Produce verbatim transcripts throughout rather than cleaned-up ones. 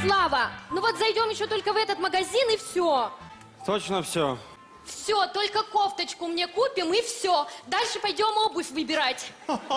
Слава, ну вот зайдем еще только в этот магазин и все. Точно все. Все, только кофточку мне купим и все. Дальше пойдем обувь выбирать.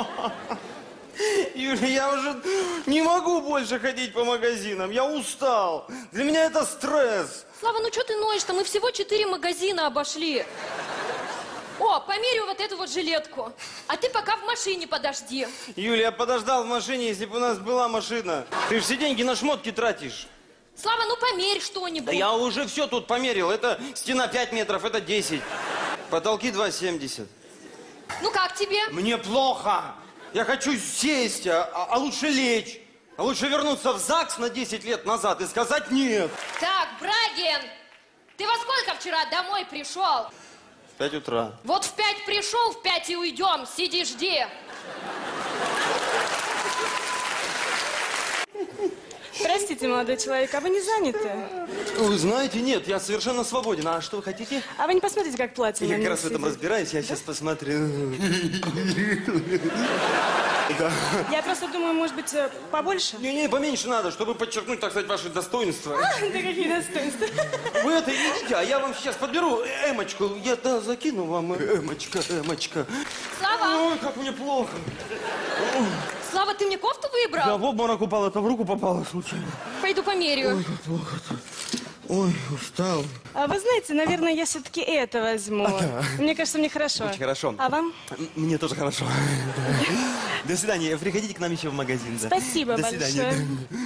Юля, я уже не могу больше ходить по магазинам. Я устал. Для меня это стресс. Слава, ну что ты ноешь-то? Мы всего четыре магазина обошли. О, померю вот эту вот жилетку. А ты пока в машине подожди. Юля, я подождал в машине, если бы у нас была машина. Ты же все деньги на шмотки тратишь. Слава, ну померь что-нибудь. Да я уже все тут померил. Это стена пять метров, это десять. Потолки два семьдесят. Ну как тебе? Мне плохо. Я хочу сесть, а, а лучше лечь. А лучше вернуться в ЗАГС на десять лет назад и сказать нет. Так, Брагин, ты во сколько вчера домой пришел? В пять утра. Вот в пять пришел, в пять и уйдем. Сиди, жди. Простите, молодой человек, а вы не заняты? Вы знаете, нет, я совершенно свободен. А что вы хотите? А вы не посмотрите, как платье на Я как мне раз в этом сидит? разбираюсь, я сейчас посмотрю. Да. Я просто думаю, может быть, э, побольше? Не-не, поменьше надо, чтобы подчеркнуть, так сказать, ваши достоинства. Да какие достоинства. Вы это идите, а я вам сейчас подберу эмочку. Я, да, закину вам эмочка, эмочка. Слава, Ой, как мне плохо. Слава, ты мне кофту выбрал? Я в обморок упал, это в руку попало случайно. Пойду померяю. Ой, как плохо-то. Ой, устал. А вы знаете, наверное, я все-таки это возьму. Ага. Мне кажется, мне хорошо. Очень хорошо. А вам? М- Мне тоже хорошо. До свидания. Приходите к нам еще в магазин. да. Спасибо До большое. свидания.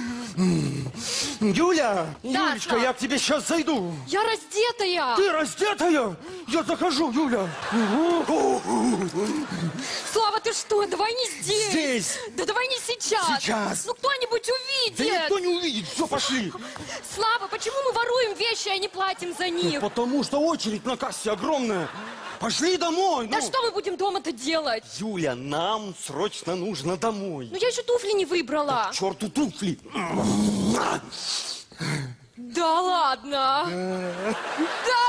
Юля! Да, Юлечка, Слав. я к тебе сейчас зайду. Я раздетая. Ты раздетая? Я захожу, Юля. Слава, ты что? Давай не здесь. Здесь. Да давай не сейчас. Сейчас. Ну кто-нибудь увидит. Да никто не увидит. Все, пошли. Слава, почему мы воруем вещи, а не платим за них? Потому что очередь на кассе огромная. Пошли домой. Да ну. что мы будем дома-то делать? Юля, нам срочно нужно домой. Ну я еще туфли не выбрала. К черту туфли. Да ладно. Да